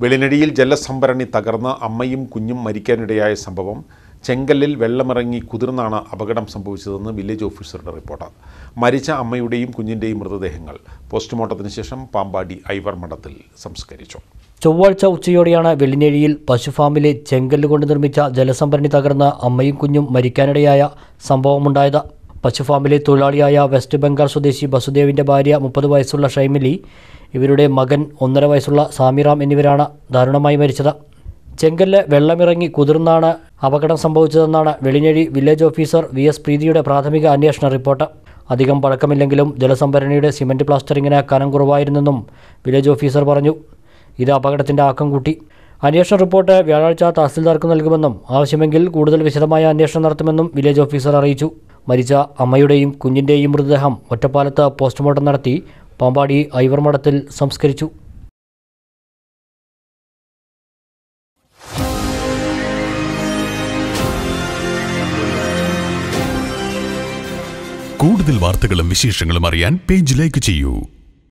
വെളിനടിയിൽ ജലസംഭരണി തകർന്ന് അമ്മയും കുഞ്ഞും മരിക്കാനിടയായ സംഭവം ചെങ്കല്ലിൽ വെള്ളമിറങ്ങി കുതിർന്നാണ് അപകടം സംഭവിച്ചതെന്ന് വില്ലേജ് ഓഫീസറുടെ റിപ്പോർട്ട്. മരിച്ച അമ്മയുടെയും കുഞ്ഞിൻ്റെയും മൃതദേഹങ്ങൾ പോസ്റ്റ്മോർട്ടത്തിന് ശേഷം പാമ്പാടി ഐവർ മഠത്തിൽ സംസ്കരിച്ചു. ചൊവ്വാഴ്ച ഉച്ചയോടെയാണ് വെള്ളിനേഴിയിൽ പശുഫാമിലെ ചെങ്കല്ല് കൊണ്ട് നിർമ്മിച്ച ജലസംഭരണി തകർന്ന് അമ്മയും കുഞ്ഞും മരിക്കാനിടയായ സംഭവമുണ്ടായത്. പശുഫാമിലെ തൊഴിലാളിയായ വെസ്റ്റ് ബംഗാൾ സ്വദേശി ബസുദേവിൻ്റെ ഭാര്യ 30 വയസ്സുള്ള ഷൈമിലി, ഇവരുടെ മകൻ 1.5 വയസ്സുള്ള സാമിറാം എന്നിവരാണ് ദാരുണമായി മരിച്ചത്. ചെങ്കല്ല് വെള്ളമിറങ്ങി കുതിർന്നാണ് അപകടം സംഭവിച്ചതെന്നാണ് വെളിനേഴി വില്ലേജ് ഓഫീസർ VS പ്രീതിയുടെ പ്രാഥമിക അന്വേഷണ റിപ്പോർട്ട്. അധികം പഴക്കമില്ലെങ്കിലും ജലസംഭരണിയുടെ സിമൻറ്റ് പ്ലാസ്റ്ററിങ്ങിന് കനം കുറവായിരുന്നെന്നും വില്ലേജ് ഓഫീസർ പറഞ്ഞു. ഇത് അപകടത്തിൻ്റെ ആക്കം കൂട്ടി. അന്വേഷണ റിപ്പോർട്ട് വ്യാഴാഴ്ച തഹസിൽദാർക്ക് നൽകുമെന്നും ആവശ്യമെങ്കിൽ കൂടുതൽ വിശദമായ അന്വേഷണം നടത്തുമെന്നും വില്ലേജ് ഓഫീസർ അറിയിച്ചു. മരിച്ച അമ്മയുടെയും കുഞ്ഞിൻ്റെയും മൃതദേഹം ഒറ്റപ്പാലത്ത് പോസ്റ്റ്മോർട്ടം നടത്തി പാമ്പാടി ഐവർ മഠത്തിൽ സംസ്കരിച്ചു. കൂടുതൽ വാർത്തകളും വിശേഷങ്ങളും അറിയാൻ പേജ് ലൈക്ക് ചെയ്യൂ.